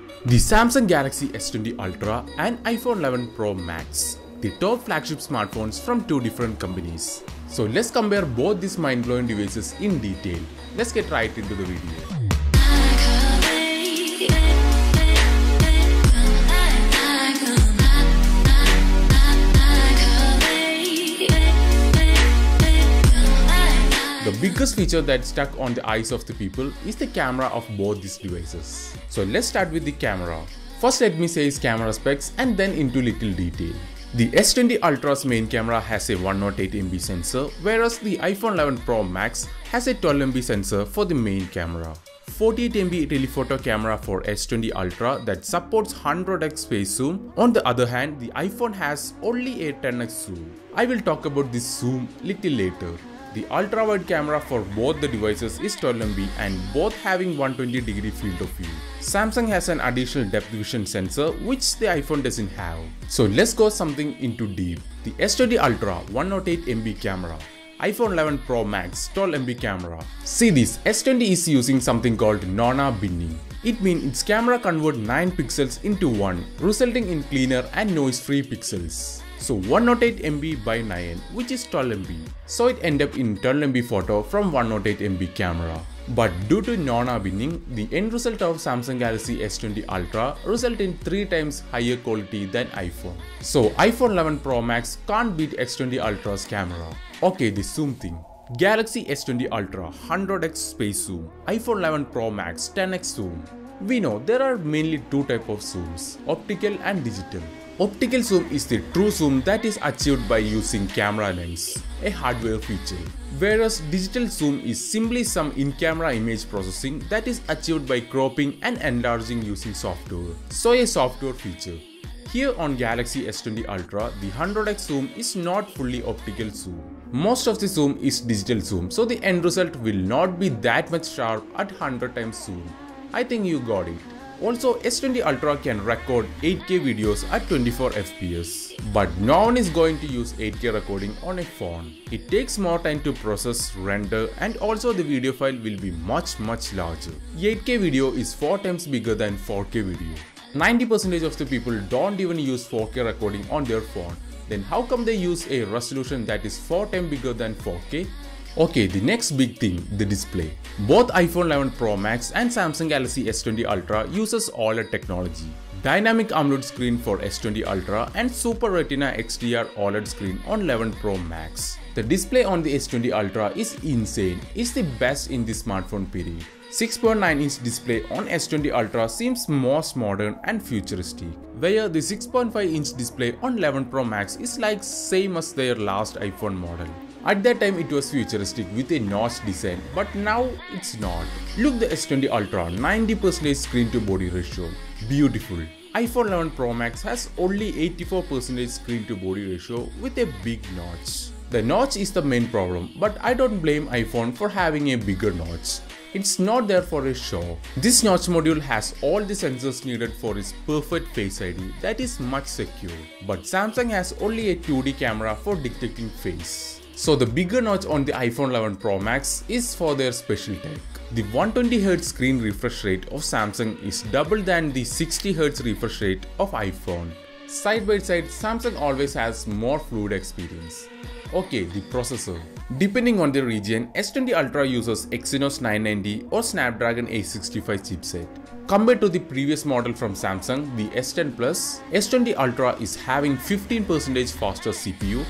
The Samsung Galaxy S20 Ultra and iPhone 11 Pro Max, the top flagship smartphones from two different companies. So let's compare both these mind-blowing devices in detail. Let's get right into the video. The biggest feature that stuck on the eyes of the people is the camera of both these devices. So let's start with the camera. First let me say its camera specs and then into little detail. The S20 Ultra's main camera has a 108MP sensor, whereas the iPhone 11 Pro Max has a 12MP sensor for the main camera. 48MP telephoto camera for S20 Ultra that supports 100x face zoom. On the other hand, the iPhone has only a 10x zoom. I will talk about this zoom little later. The ultra-wide camera for both the devices is 12MP and both having 120° field of view. Samsung has an additional depth vision sensor which the iPhone doesn't have. So let's go something into deep. The S20 Ultra 108MP camera, iPhone 11 Pro Max 12MP camera. See this, S20 is using something called Nona binning. It means its camera converts 9 pixels into 1, resulting in cleaner and noise-free pixels. So 108MP by 9, which is 12MP. So it ended up in 12MP photo from 108MP camera. But due to Nona binning, the end result of Samsung Galaxy S20 Ultra result in 3 times higher quality than iPhone. So iPhone 11 Pro Max can't beat S20 Ultra's camera. Okay, the zoom thing. Galaxy S20 Ultra 100x space zoom, iPhone 11 Pro Max 10x zoom. We know there are mainly two types of zooms, optical and digital. Optical zoom is the true zoom that is achieved by using camera lens, a hardware feature. Whereas digital zoom is simply some in-camera image processing that is achieved by cropping and enlarging using software. So a software feature. Here on Galaxy S20 Ultra, the 100x zoom is not fully optical zoom. Most of the zoom is digital zoom, so the end result will not be that much sharp at 100 times zoom. I think you got it. Also, S20 Ultra can record 8K videos at 24 FPS. But no one is going to use 8K recording on a phone. It takes more time to process, render, and also the video file will be much larger. 8K video is 4 times bigger than 4K video. 90% of the people don't even use 4K recording on their phone. Then how come they use a resolution that is 4 times bigger than 4K? Okay, the next big thing, the display. Both iPhone 11 Pro Max and Samsung Galaxy S20 Ultra uses OLED technology. Dynamic AMOLED screen for S20 Ultra and Super Retina XDR OLED screen on 11 Pro Max. The display on the S20 Ultra is insane. It's the best in the smartphone period. 6.9-inch display on S20 Ultra seems most modern and futuristic, where the 6.5-inch display on 11 Pro Max is like same as their last iPhone model. At that time it was futuristic with a notch design, but now it's not. Look, the S20 Ultra 90% screen to body ratio. Beautiful. iPhone 11 Pro Max has only 84% screen to body ratio with a big notch. The notch is the main problem, but I don't blame iPhone for having a bigger notch. It's not there for a show. This notch module has all the sensors needed for its perfect Face ID that is much secure. But Samsung has only a 2D camera for detecting face. So the bigger notch on the iPhone 11 Pro Max is for their special tech. The 120Hz screen refresh rate of Samsung is double than the 60Hz refresh rate of iPhone. Side by side, Samsung always has more fluid experience. Okay, the processor. Depending on the region, S20 Ultra uses Exynos 990 or Snapdragon 865 chipset. Compared to the previous model from Samsung, the S10 Plus, S20 Ultra is having 15% faster CPU,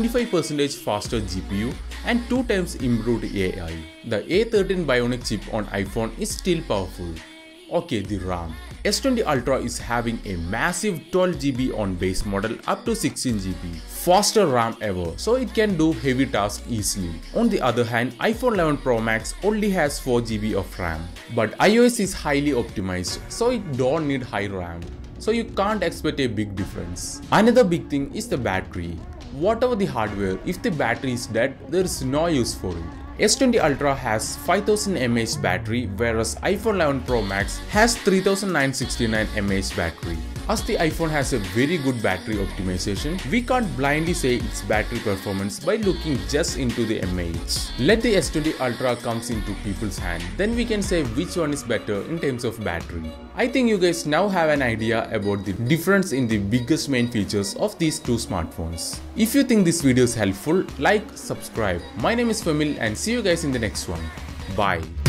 25% faster GPU, and 2 times improved AI. The A13 Bionic chip on iPhone is still powerful. Okay, the RAM. S20 Ultra is having a massive 12GB on base model up to 16GB. Faster RAM ever, so it can do heavy tasks easily. On the other hand, iPhone 11 Pro Max only has 4GB of RAM. But iOS is highly optimized, so it don't need high RAM. So you can't expect a big difference. Another big thing is the battery. Whatever the hardware, if the battery is dead, there is no use for it. S20 Ultra has 5000 mAh battery, whereas iPhone 11 Pro Max has 3969 mAh battery. As the iPhone has a very good battery optimization, we can't blindly say its battery performance by looking just into the mAh. Let the S20 Ultra comes into people's hand, then we can say which one is better in terms of battery. I think you guys now have an idea about the difference in the biggest main features of these two smartphones. If you think this video is helpful, like, subscribe. My name is Famil and see you guys in the next one. Bye.